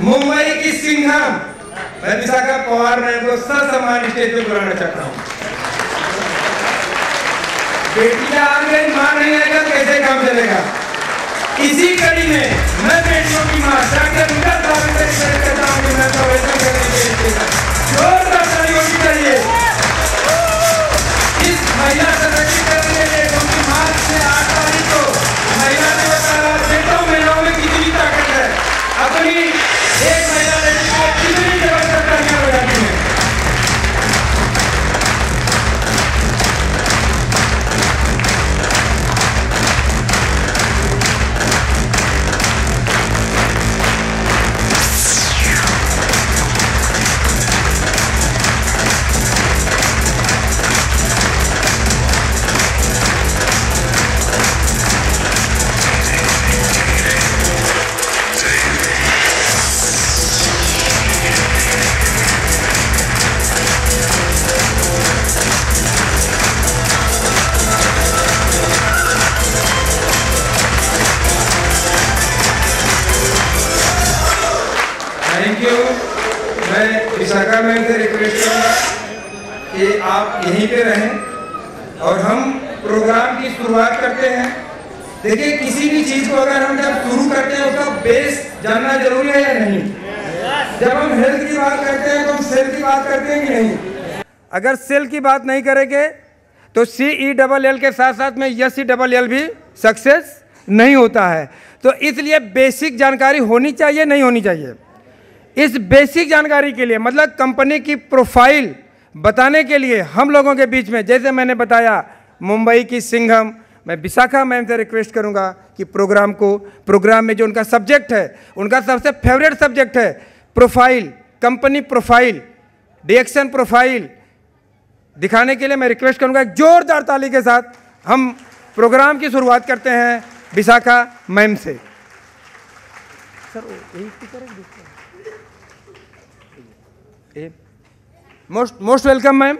मुंबई की सिंघम मैं विशाखा पवार मैम को ससम्मान स्टेज पे बुलाना चाहता हूँ। बेटियां आ गई, मां नहीं आएगा कैसे काम चलेगा। इसी कड़ी में मैं बेटियों की मां डॉक्टर मीरा सावित्री से कहता हूँ कि मैं तो वेलकम करने के लिए जोरदार ताली होनी चाहिए। इस महिला सशक्तिकरण के लिए क्योंकि मार्च से 8 तारीख को महिला दिवस बेटों महिलाओं में कितनी ताकत है, अपनी एक महिला लड़की को कितनी जबरदस्त तालियां बजाती हैं। Thank you. मैं विशाखा मैम से रिक्वेस्ट करूँगा कि आप यहीं पे रहें और हम प्रोग्राम की शुरुआत करते हैं। देखिए, किसी भी चीज़ को अगर हम जब शुरू करते हैं उसका बेस जानना जरूरी है या नहीं। जब हम हेल्थ की बात करते हैं तो हम सेल की बात करते हैं कि नहीं। अगर सेल की बात नहीं करेंगे तो CELL के साथ साथ में SELL भी सक्सेस नहीं होता है। तो इसलिए बेसिक जानकारी होनी चाहिए, नहीं होनी चाहिए। इस बेसिक जानकारी के लिए मतलब कंपनी की प्रोफाइल बताने के लिए हम लोगों के बीच में, जैसे मैंने बताया मुंबई की सिंघम, मैं विशाखा मैम से रिक्वेस्ट करूंगा कि प्रोग्राम में जो उनका सब्जेक्ट है, उनका सबसे फेवरेट सब्जेक्ट है profile, company profile, reaction profile दिखाने के लिए मैं रिक्वेस्ट करूंगा। एक जोरदार ताली के साथ हम प्रोग्राम की शुरुआत करते हैं विशाखा मैम से। Most welcome ma'am.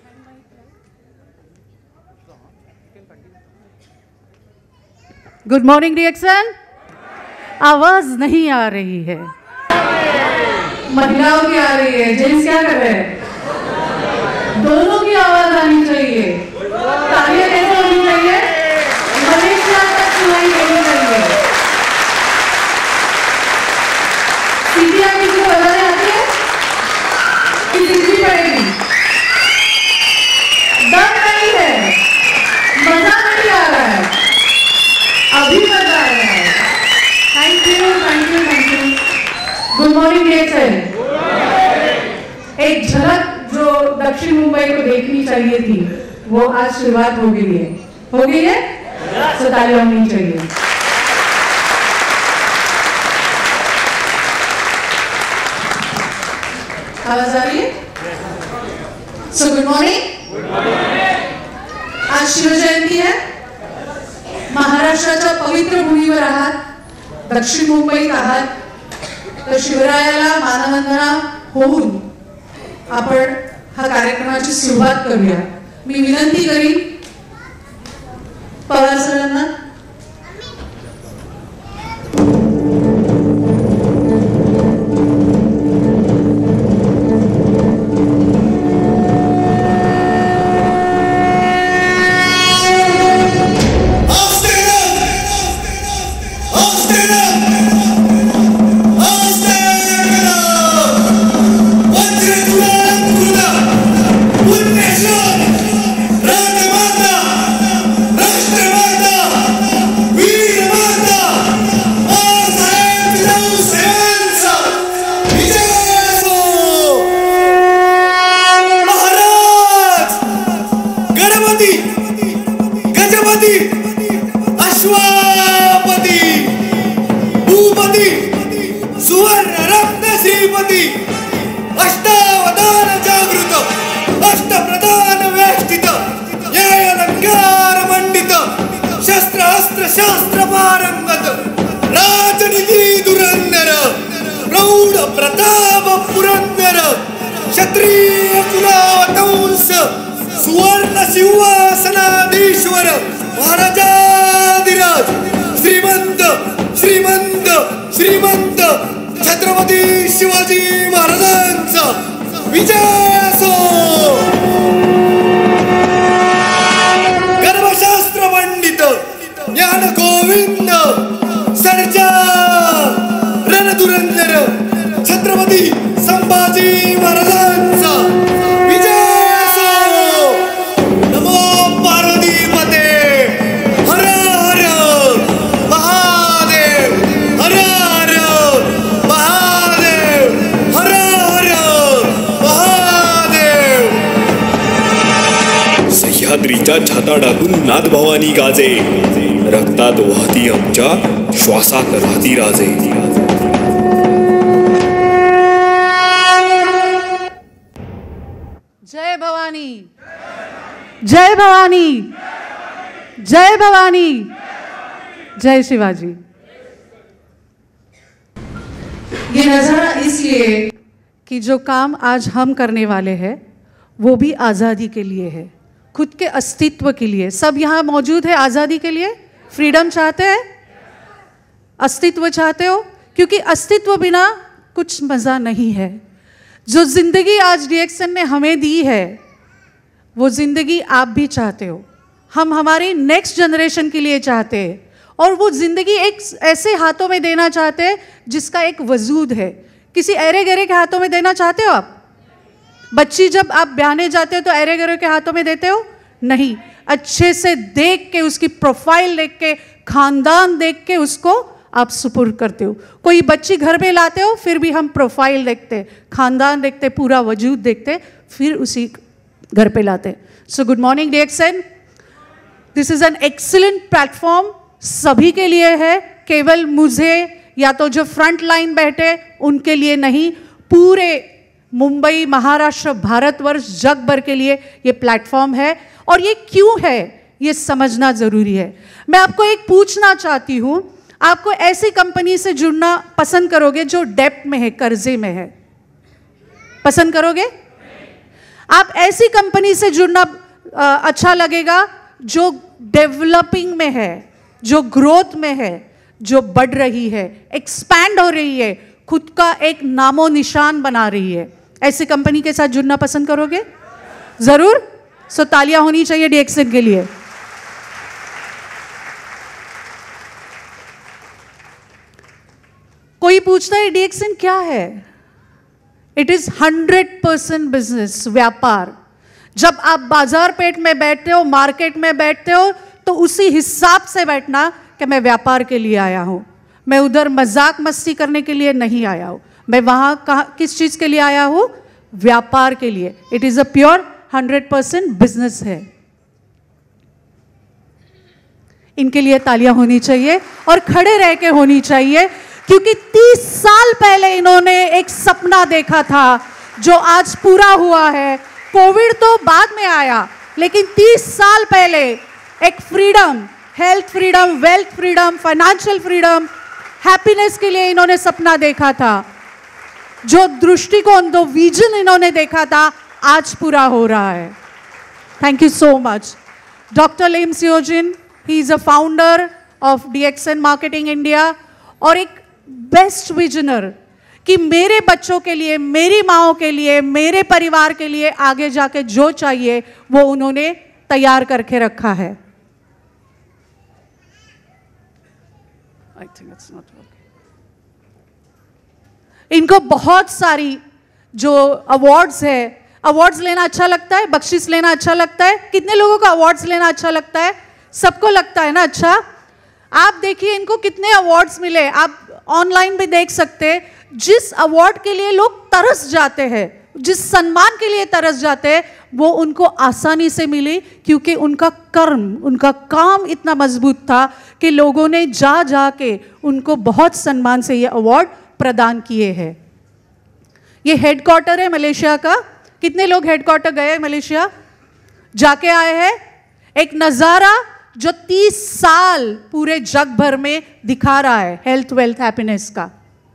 Good morning reaction. आवाज नहीं आ रही है, महिलाओं की आ रही है, जेंट्स क्या कर रहे हैं? दोनों की आवाज आनी चाहिए। तालियां कैसे होनी चाहिए? मलेशिया तक सुनाई देनी चाहिए। सीटियां किसी को बजाने आती है कि सीखनी पड़ेगी? दम नहीं है, मजा नहीं आ रहा है, अभी मजा आ रहा है। Thank you, thank you, thank you. Good morning reaction. एक झलक जो दक्षिण मुंबई को देखनी चाहिए थी वो आज शुरुआत हो गई है, हो गई है, तो तालियां होनी चाहिए। आवाज आ रही है? So good morning. आज शिव जयंती है, महाराष्ट्राच्या पवित्र भूमीवर आहात, दक्षिण मुंबईत आहात, तर शिवरायाला मानवंदना होऊन आपण हा कार्यक्रमाची सुरुवात करूया। मी विनंती करीन पवार सरांना शास्त्र पारंगत राजनिधि दुरंदर प्रौढ प्रताप पुरंदर क्षत्रिय कुलावतंस सुवर्ण सिंहासनाधीश्वर महाराजाधिराज श्रीमंत श्रीमंत श्रीमंत छत्रपती शिवाजी महाराजांचा विजय असो. गर्भशास्त्र पंडित ज्ञान गोविंद सर्जा रणधुरंदर छत्रपती संभाजी महाराजांचा विजय असो. नमो पार्वतीपते हर हर महादेव हर हर महादेव हर हर महादेव. सह्याद्रीच्या छाताडातून नादभवानी गाजे, रक्तात वाहती आमच्या श्वासात राहती राजे. जय भवानी, जय भवानी, जय भवानी, जय शिवाजी. ये नजारा इसलिए कि जो काम आज हम करने वाले हैं वो भी आज़ादी के लिए है, खुद के अस्तित्व के लिए. सब यहाँ मौजूद है आज़ादी के लिए. फ्रीडम चाहते हैं, अस्तित्व चाहते हो, क्योंकि अस्तित्व बिना कुछ मज़ा नहीं है. जो ज़िंदगी आज DXN ने हमें दी है वो ज़िंदगी आप भी चाहते हो, हम हमारी नेक्स्ट जनरेशन के लिए चाहते हैं. और वो ज़िंदगी एक ऐसे हाथों में देना चाहते हैं जिसका एक वजूद है. किसी ऐरे गहरे के हाथों में देना चाहते हो आप? बच्ची जब आप ब्याहने जाते हो तो ऐरे गहरे के हाथों में देते हो? नहीं, अच्छे से देख के, उसकी प्रोफाइल देख के, खानदान देख के उसको आप सुपुर्द करते हो. कोई बच्ची घर में लाते हो फिर भी हम प्रोफाइल देखते, खानदान देखते, पूरा वजूद देखते, फिर उसी घर पे लाते. So good morning DXN. This is an excellent platform, सभी के लिए है, केवल मुझे या तो जो फ्रंट लाइन बैठे उनके लिए नहीं, पूरे मुंबई, महाराष्ट्र, भारतवर्ष, जग भर के लिए ये प्लेटफॉर्म है. और ये क्यों है ये समझना जरूरी है. मैं आपको एक पूछना चाहती हूँ, आपको ऐसी कंपनी से जुड़ना पसंद करोगे जो डेप्ट में है, कर्जे में है? पसंद करोगे? आप ऐसी कंपनी से जुड़ना अच्छा लगेगा जो डेवलपिंग में है, जो ग्रोथ में है, जो बढ़ रही है, एक्सपैंड हो रही है, खुद का एक नामो निशान बना रही है. ऐसी कंपनी के साथ जुड़ना पसंद करोगे? जरूर. सो तालियां होनी चाहिए DXN के लिए. कोई पूछता है DXN क्या है? इट इज 100% बिजनेस, व्यापार. जब आप बाजार पेट में बैठते हो, मार्केट में बैठते हो, तो उसी हिसाब से बैठना कि मैं व्यापार के लिए आया हूं, मैं उधर मजाक मस्ती करने के लिए नहीं आया हूं, मैं वहां किस चीज के लिए आया हूं? व्यापार के लिए. It is a pure 100% business है. इनके लिए तालियां होनी चाहिए और खड़े रह के होनी चाहिए, क्योंकि 30 साल पहले इन्होंने एक सपना देखा था जो आज पूरा हुआ है. कोविड तो बाद में आया, लेकिन 30 साल पहले एक freedom, health freedom, wealth freedom, financial freedom, happiness के लिए इन्होंने सपना देखा था. जो दृष्टिकोण, जो विजन इन्होंने देखा था, आज पूरा हो रहा है. Thank you so much. Doctor Lim Siow Jin, he is a founder of DXN marketing India और एक बेस्ट विजनर कि मेरे बच्चों के लिए, मेरी माओं के लिए, मेरे परिवार के लिए आगे जाके जो चाहिए वो उन्होंने तैयार करके रखा है. I think it's not working. इनको बहुत सारी जो अवार्ड्स है, अवार्ड्स लेना अच्छा लगता है, बख्शिश लेना अच्छा लगता है. कितने लोगों को अवार्ड्स लेना अच्छा लगता है? सबको लगता है ना. अच्छा, आप देखिए इनको कितने अवार्ड्स मिले, आप ऑनलाइन भी देख सकते हैं. जिस अवार्ड के लिए लोग तरस जाते हैं, जिस सम्मान के लिए तरस जाते हैं, वो उनको आसानी से मिली, क्योंकि उनका कर्म, उनका काम इतना मजबूत था कि लोगों ने जा जा के उनको बहुत सम्मान से ये अवार्ड प्रदान किए हैं. ये हेडक्वार्टर है मलेशिया का. कितने लोग हेडक्वार्टर गए मलेशिया, जाके आए हैं? एक नज़ारा जो 30 साल पूरे जग भर में दिखा रहा है, हेल्थ, वेल्थ, हैप्पीनेस का.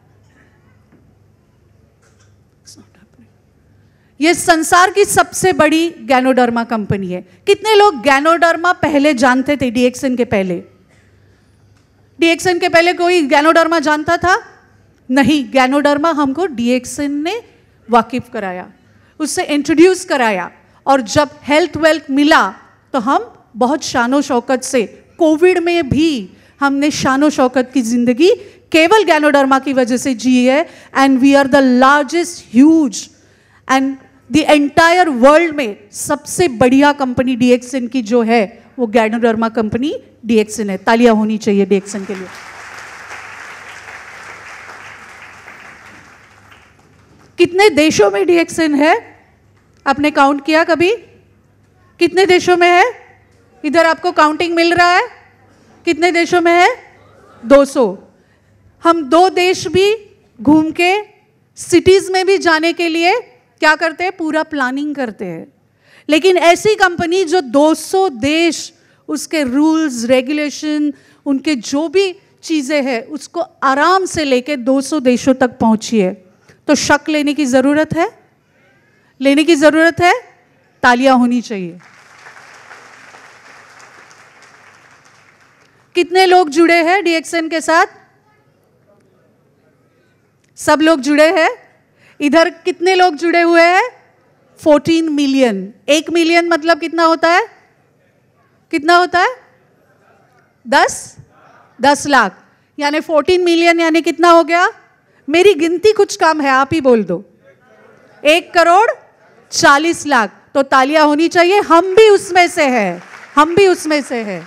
ये संसार की सबसे बड़ी गैनोडर्मा कंपनी है. कितने लोग गैनोडर्मा पहले जानते थे? DXN के पहले, DXN के पहले कोई गैनोडर्मा जानता था? नहीं, गैनोडर्मा हमको डीएक्सिन ने वाकिफ कराया, उससे इंट्रोड्यूस कराया, और जब हेल्थ वेल्थ मिला तो हम बहुत शानो शौकत से, कोविड में भी हमने शानो शौकत की जिंदगी केवल गैनोडर्मा की वजह से जी है। And we are the largest huge and the entire world में सबसे बढ़िया कंपनी डीएक्सिन की जो है वो गैनोडर्मा कंपनी डीएक्सिन है। तालियां होनी चाहिए डीएक्सिन के लिए। कितने देशों में डीएक्सिन है आपने काउंट किया कभी? कितने देशों में है? इधर आपको काउंटिंग मिल रहा है? कितने देशों में है? 200। हम 2 देश भी घूम के सिटीज में भी जाने के लिए क्या करते हैं? पूरा प्लानिंग करते हैं। लेकिन ऐसी कंपनी जो 200 देश, उसके रूल्स रेगुलेशन, उनके जो भी चीजें हैं उसको आराम से लेके 200 देशों तक पहुंची है, तो शक लेने की जरूरत है? लेने की जरूरत है? तालियां होनी चाहिए। कितने लोग जुड़े हैं डीएक्सिन के साथ? सब लोग जुड़े हैं। इधर कितने लोग जुड़े हुए हैं? 14 मिलियन। 1 मिलियन मतलब कितना होता है? कितना होता है? 10 लाख, यानी 14 मिलियन यानी कितना हो गया? मेरी गिनती कुछ कम है, आप ही बोल दो। 1,40,00,000। तो तालियां होनी चाहिए, हम भी उसमें से हैं, हम भी उसमें से हैं।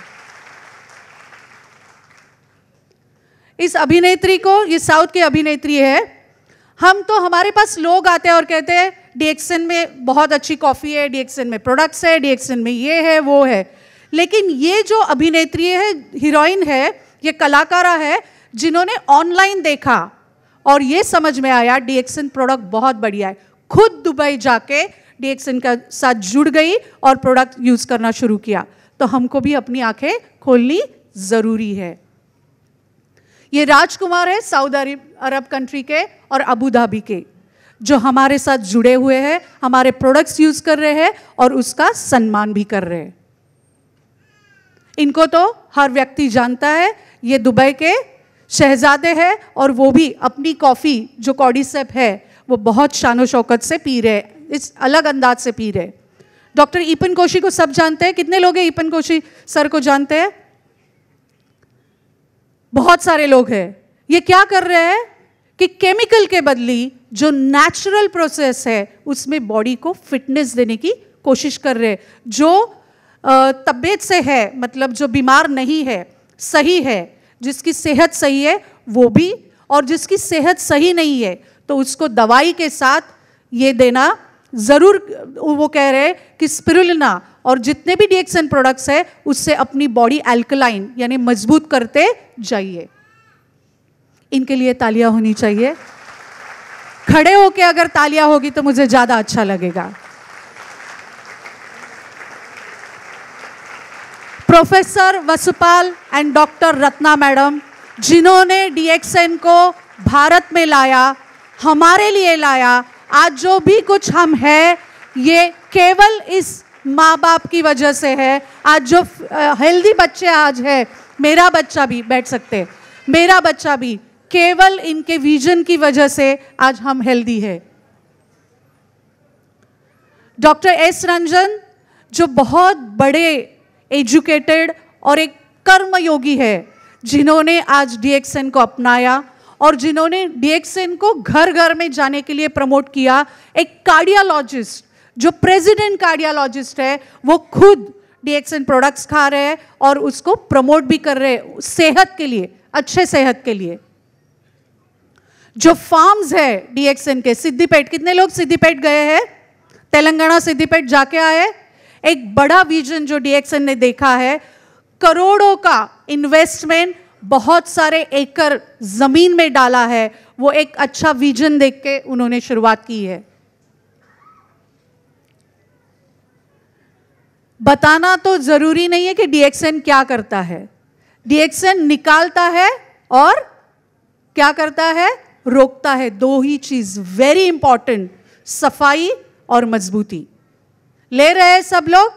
इस अभिनेत्री को, ये साउथ की अभिनेत्री है, हम तो हमारे पास लोग आते हैं और कहते हैं डीएक्सिन में बहुत अच्छी कॉफी है, डीएक्सिन में प्रोडक्ट्स है, डीएक्सिन में ये है वो है। लेकिन ये जो अभिनेत्री है, हीरोइन है, ये कलाकारा है, जिन्होंने ऑनलाइन देखा और ये समझ में आया डीएक्सिन प्रोडक्ट बहुत बढ़िया है, खुद दुबई जाके डीएक्सिन के साथ जुड़ गई और प्रोडक्ट यूज करना शुरू किया। तो हमको भी अपनी आंखें खोलनी जरूरी है। ये राजकुमार है सऊदी अरब कंट्री के और अबू धाबी के, जो हमारे साथ जुड़े हुए हैं, हमारे प्रोडक्ट्स यूज कर रहे हैं और उसका सम्मान भी कर रहे हैं। इनको तो हर व्यक्ति जानता है, ये दुबई के शहजादे हैं और वो भी अपनी कॉफी जो कॉर्डिसेप है वो बहुत शानो शौकत से पी रहे, इस अलग अंदाज से पी रहे। डॉक्टर ईपन कोशी को सब जानते हैं। कितने लोग हैं ईपन कोशी सर को जानते हैं? बहुत सारे लोग हैं। ये क्या कर रहे हैं कि केमिकल के बदली जो नेचुरल प्रोसेस है उसमें बॉडी को फिटनेस देने की कोशिश कर रहे हैं। जो तबीयत से है, मतलब जो बीमार नहीं है, सही है, जिसकी सेहत सही है वो भी, और जिसकी सेहत सही नहीं है तो उसको दवाई के साथ ये देना जरूर। वो कह रहे हैं कि स्पिरुलिना और जितने भी डीएक्सिन प्रोडक्ट्स है उससे अपनी बॉडी अल्कलाइन यानी मजबूत करते जाइए। इनके लिए तालियां होनी चाहिए। खड़े होके अगर तालियां होगी तो मुझे ज्यादा अच्छा लगेगा। Professor Vasupal and doctor Ratna madam, जिन्होंने डीएक्सिन को भारत में लाया, हमारे लिए लाया, आज जो भी कुछ हम हैं ये केवल इस माँ बाप की वजह से है। आज जो हेल्दी बच्चे आज है, मेरा बच्चा भी, बैठ सकते हैं, मेरा बच्चा भी, केवल इनके विजन की वजह से आज हम हेल्दी है। डॉक्टर एस रंजन जो बहुत बड़े एजुकेटेड और एक कर्मयोगी है, जिन्होंने आज डीएक्सिन को अपनाया और जिन्होंने डीएक्सिन को घर घर में जाने के लिए प्रमोट किया। एक कार्डियोलॉजिस्ट जो प्रेसिडेंट कार्डियोलॉजिस्ट है वो खुद डीएक्सिन प्रोडक्ट्स खा रहे हैं और उसको प्रमोट भी कर रहे हैं सेहत के लिए, अच्छे सेहत के लिए। जो फार्म्स है डीएक्सिन के, सिद्धिपेट, कितने लोग सिद्धिपेट गए हैं? तेलंगाना सिद्धिपेट जाके आए। एक बड़ा विजन जो डीएक्सिन ने देखा है, करोड़ों का इन्वेस्टमेंट, बहुत सारे एकड़ जमीन में डाला है, वो एक अच्छा विजन देख के उन्होंने शुरुआत की है। बताना तो जरूरी नहीं है कि डीएक्सिन क्या करता है। डीएक्सिन निकालता है और क्या करता है? रोकता है। 2 ही चीज वेरी इंपॉर्टेंट, सफाई और मजबूती। ले रहे हैं सब लोग?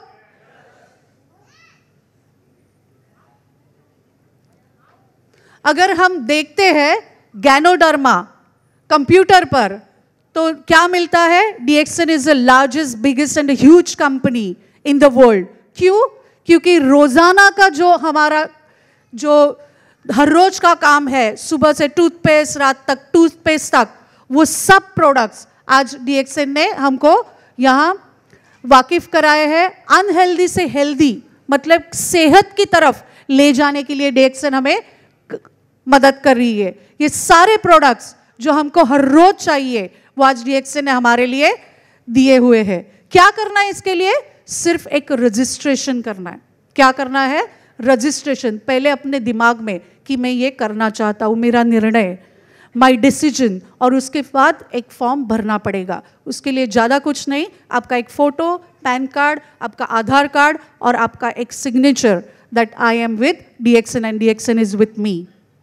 अगर हम देखते हैं गैनोडर्मा कंप्यूटर पर, तो क्या मिलता है? DXN is the largest, biggest and huge company in the world. क्यों? क्योंकि रोजाना का जो हमारा जो हर रोज का काम है, सुबह से टूथपेस्ट, रात तक टूथपेस्ट तक, वो सब प्रोडक्ट्स आज DXN ने हमको यहाँ वाकिफ कराए हैं। अनहेल्दी से हेल्दी, मतलब सेहत की तरफ ले जाने के लिए DXN हमें मदद कर रही है। ये सारे प्रोडक्ट्स जो हमको हर रोज चाहिए वो आज DXN ने हमारे लिए दिए हुए हैं। क्या करना है इसके लिए? सिर्फ एक रजिस्ट्रेशन करना है। क्या करना है? रजिस्ट्रेशन। पहले अपने दिमाग में कि मैं ये करना चाहता हूँ, मेरा निर्णय, माई डिसीजन, और उसके बाद एक फॉर्म भरना पड़ेगा। उसके लिए ज़्यादा कुछ नहीं, आपका एक फ़ोटो, पैन कार्ड, आपका आधार कार्ड और आपका एक signature that I am with DXN and DXN is with me.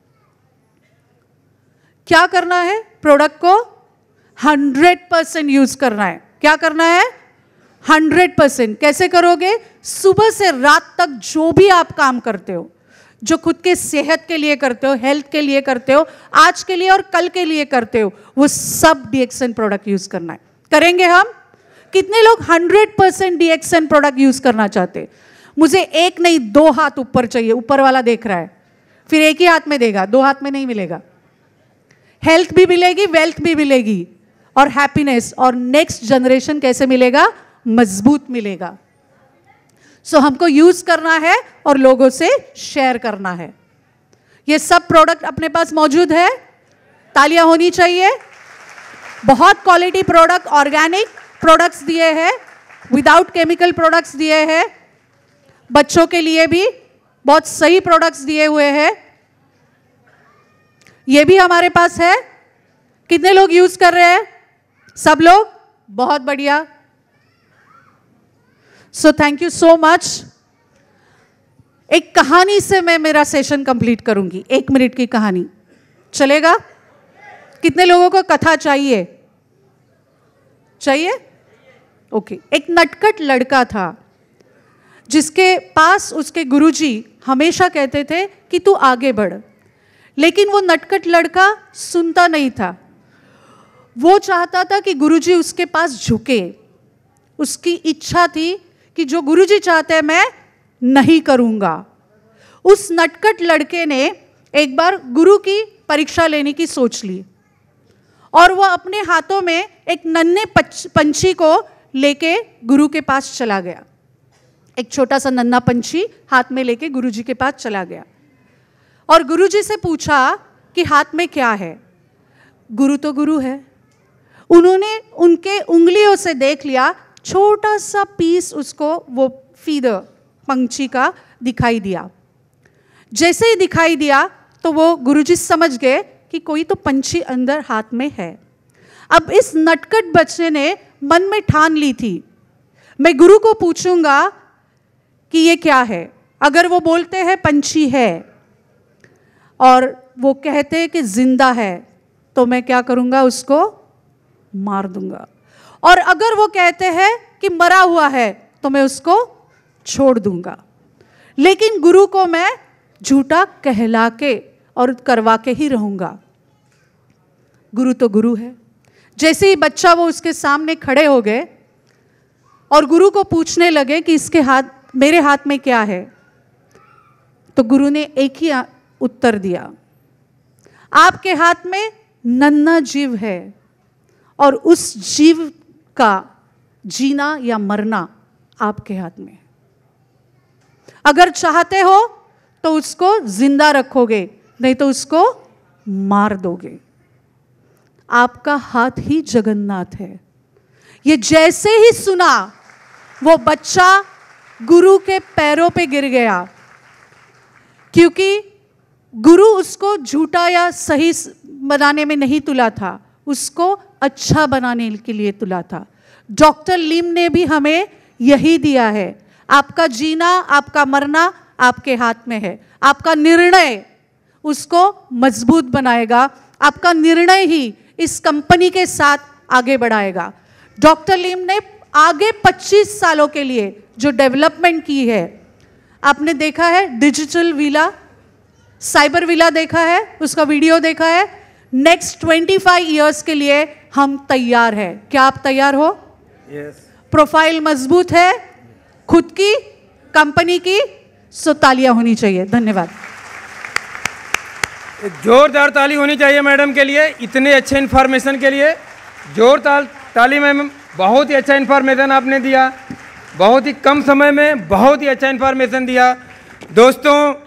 क्या करना है? प्रोडक्ट को 100% यूज करना है। क्या करना है? 100%। कैसे करोगे? सुबह से रात तक जो भी आप काम करते हो, जो खुद के सेहत के लिए करते हो, हेल्थ के लिए करते हो, आज के लिए और कल के लिए करते हो, वो सब DXN प्रोडक्ट यूज करना है। करेंगे हम? कितने लोग 100% DXN प्रोडक्ट यूज करना चाहते? मुझे एक नहीं, 2 हाथ ऊपर चाहिए। ऊपर वाला देख रहा है, फिर एक ही हाथ में देगा, 2 हाथ में नहीं मिलेगा। हेल्थ भी मिलेगी, वेल्थ भी मिलेगी, और हैप्पीनेस, और नेक्स्ट जनरेशन कैसे मिलेगा? मजबूत मिलेगा। सो हमको यूज करना है और लोगों से शेयर करना है। ये सब प्रोडक्ट अपने पास मौजूद है, तालियां होनी चाहिए। बहुत क्वालिटी प्रोडक्ट, ऑर्गेनिक प्रोडक्ट्स दिए हैं, विदाउट केमिकल प्रोडक्ट्स दिए हैं। बच्चों के लिए भी बहुत सही प्रोडक्ट्स दिए हुए हैं। ये भी हमारे पास है। कितने लोग यूज कर रहे हैं? सब लोग? बहुत बढ़िया। So thank you so much. एक कहानी से मैं मेरा सेशन कंप्लीट करूंगी। 1 मिनट की कहानी चलेगा? कितने लोगों को कथा चाहिए? चाहिए? ओके। एक नटखट लड़का था जिसके पास उसके गुरुजी हमेशा कहते थे कि तू आगे बढ़, लेकिन वो नटखट लड़का सुनता नहीं था। वो चाहता था कि गुरुजी उसके पास झुके। उसकी इच्छा थी कि जो गुरुजी चाहते हैं मैं नहीं करूंगा। उस नटखट लड़के ने एक बार गुरु की परीक्षा लेने की सोच ली और वह अपने हाथों में एक नन्हे पंछी को लेके गुरु के पास चला गया। एक छोटा सा नन्हा पंछी हाथ में लेके गुरुजी के पास चला गया और गुरुजी से पूछा कि हाथ में क्या है। गुरु तो गुरु है। उन्होंने उनके उंगलियों से देख लिया, छोटा सा पीस उसको वो फीदर पंछी का दिखाई दिया। जैसे ही दिखाई दिया तो वो गुरुजी समझ गए कि कोई तो पंछी अंदर हाथ में है। अब इस नटखट बच्चे ने मन में ठान ली थी, मैं गुरु को पूछूंगा कि ये क्या है। अगर वो बोलते हैं पंछी है और वो कहते हैं कि जिंदा है, तो मैं क्या करूंगा? उसको मार दूंगा। और अगर वो कहते हैं कि मरा हुआ है, तो मैं उसको छोड़ दूंगा। लेकिन गुरु को मैं झूठा कहला के और करवा के ही रहूंगा। गुरु तो गुरु है। जैसे ही बच्चा वो उसके सामने खड़े हो गए और गुरु को पूछने लगे कि इसके हाथ, मेरे हाथ में क्या है, तो गुरु ने एक ही उत्तर दिया, आपके हाथ में नन्हा जीव है और उस जीव का जीना या मरना आपके हाथ में। अगर चाहते हो तो उसको जिंदा रखोगे, नहीं तो उसको मार दोगे। आपका हाथ ही जगन्नाथ है। ये जैसे ही सुना वो बच्चा गुरु के पैरों पे गिर गया, क्योंकि गुरु उसको झूठा या सही बनाने में नहीं तुला था, उसको अच्छा बनाने के लिए तुला था। डॉक्टर लिम ने भी हमें यही दिया है, आपका जीना आपका मरना आपके हाथ में है। आपका निर्णय उसको मजबूत बनाएगा, आपका निर्णय ही इस कंपनी के साथ आगे बढ़ाएगा। डॉक्टर लिम ने आगे 25 सालों के लिए जो डेवलपमेंट की है, आपने देखा है डिजिटल विला, साइबर विला देखा है, उसका वीडियो देखा है। नेक्स्ट 25 इयर्स के लिए हम तैयार हैं। क्या आप तैयार हो? यस। प्रोफाइल मजबूत है, खुद की, कंपनी की, सो तालियां होनी चाहिए। धन्यवाद। एक जोरदार ताली होनी चाहिए मैडम के लिए, इतने अच्छे इन्फॉर्मेशन के लिए। जोरदार ताली मैम, बहुत ही अच्छा इन्फॉर्मेशन आपने दिया, बहुत ही कम समय में बहुत ही अच्छा इन्फॉर्मेशन दिया। दोस्तों